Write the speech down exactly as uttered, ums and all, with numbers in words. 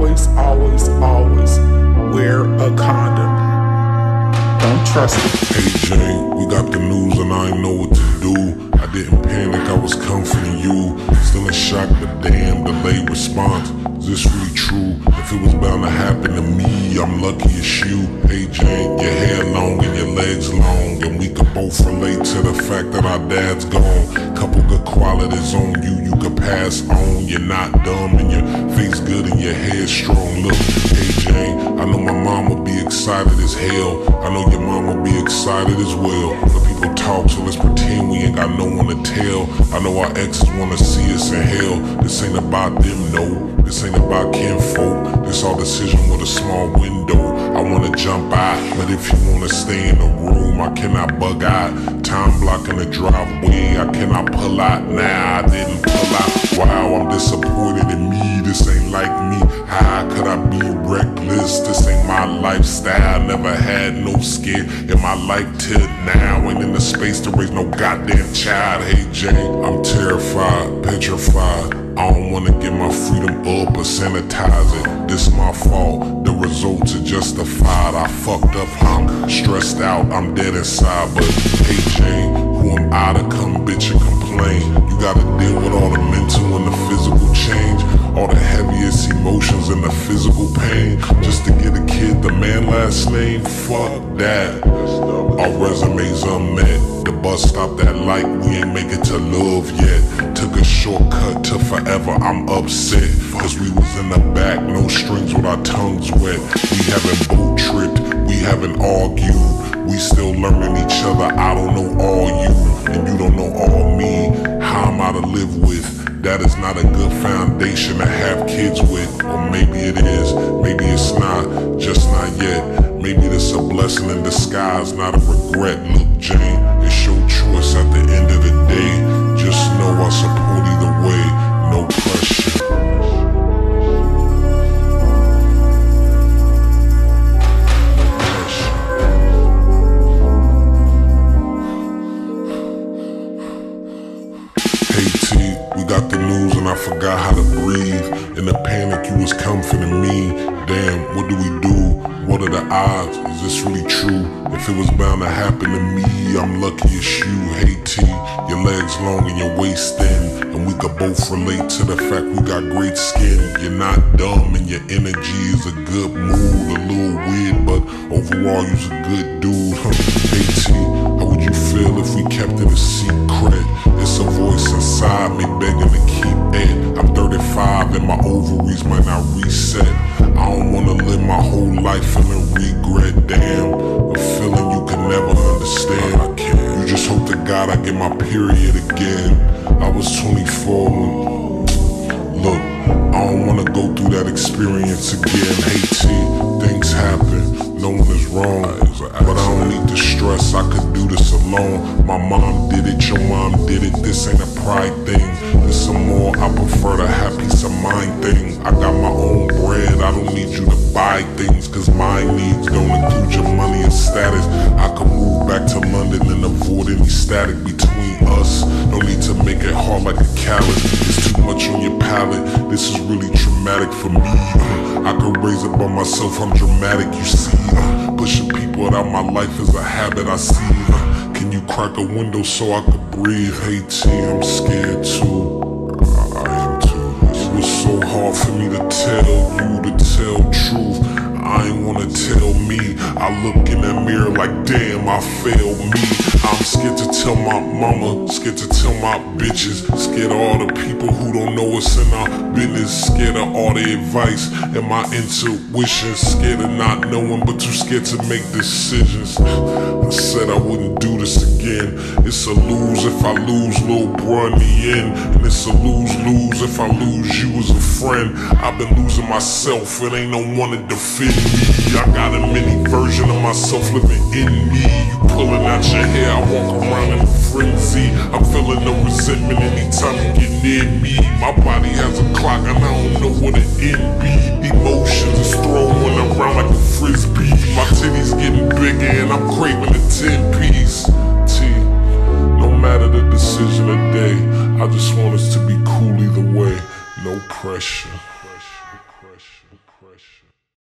always, always, always wear a condom. Don't trust it. Hey Jane, we got the news and I ain't know what to do. I didn't panic, I was comforting you. Still in shock, but damn, delayed response. Is this really true? If it was bound to happen to me, I'm lucky it's you. Hey Jane, your hair long and your legs long, and we could both relate to the fact that our dad's gone. Couple good qualities on you, you could pass on. You're not dumb and your face good and your hair strong. Look, hey Jane, I know my mom would be excited as hell. I know your mom would be excited as well. But people talk, so let's pretend we ain't got no one to tell. I know our exes wanna see us in hell. This ain't about them, no. This ain't about kinfolk. This our decision with a small window. I wanna jump out, but if you wanna stay in the room, I cannot bug out. Time blocking the driveway, I cannot pull out. Nah, I didn't pull out. Wow, I'm disappointed in me. This ain't like me. How could I be reckless? This ain't my lifestyle. Never had no skin in my life till now. Ain't in the space to raise no goddamn child. Hey Jane, I'm terrified, petrified. I don't wanna give my freedom up or sanitize it. This my fault, the results are justified. I fucked up, I'm stressed out, I'm dead inside. But hey Jane, who am I to come bitch and complain? You gotta deal with all the mental and the physical change, all the heaviest emotions and the physical pain, just to get a kid the man last name. Fuck that. Our resumes unmet. The bus stopped at light, we ain't make it to love yet. Took a shortcut to forever, I'm upset. Cause we was in the back, no strings with our tongues wet. We haven't boat tripped, we haven't argued. We still learning each other, I don't know all you, and you don't know all me. How am I to live with? That is not a good foundation to have kids with. Or maybe it is, maybe it's not, just not yet. Maybe this a blessing in disguise, not a regret. Look Jane, it's your choice at the end of the day. Just know I support either way, no pressure. We got the news and I forgot how to breathe. In the panic you was comforting me. Damn, what do we do? What are the odds? Is this really true? If it was bound to happen to me, I'm lucky it's you. Hey T, your legs long and your waist thin, and we could both relate to the fact we got great skin. You're not dumb and your energy is a good mood. A little weird, but overall you's a good dude. Hey T, how would you feel if we kept it a secret? It's a voice inside me begging to keep it. I'm thirty-five and my ovaries might not reset. I don't wanna live my whole life feeling regret. Damn, a feeling you can never understand. I can't. You just hope to God I get my period again. I was twenty-four when, look, I don't wanna go through that experience again. Hey T, things happen, no one is wrong, but I don't need to stress, I could do this alone. My mom did it, your mom did it, this ain't a pride thing. This some more, I prefer the happy of mind thing. I got my own bread, I don't need you to buy things, cause my needs don't include your money and status. I could move back to London and avoid any static between us. No need to make it hard like a callus. It's too much on your palate, this is really traumatic for me. I could raise it by myself, I'm dramatic, you see. Pushing people out my life is a habit I see. Can you crack a window so I could breathe? Hey T, I'm scared too. I am too. It was so hard for me to tell you to tell truth. I ain't wanna tell me. I look in the mirror like damn, I failed me. I'm scared to tell my mama, scared to tell my bitches, scared of all the people who don't know what's in our business, scared of all the advice and my intuition, scared of not knowing but too scared to make decisions. I said I wouldn't do this again. It's a lose if I lose little bro in the end, and it's a lose-lose if I lose you as a friend. I've been losing myself, it ain't no one to defend me. I got a mini version of myself living in me. You pulling out your hair, I walk around in a frenzy. I'm feeling no resentment anytime you get near me. My body has a clock and I don't know what it end be. Emotions is throwing around like a frisbee. My titties getting bigger and I'm craving a ten piece. T, no matter the decision today, I just want us to be cool either way. No pressure. pressure, pressure.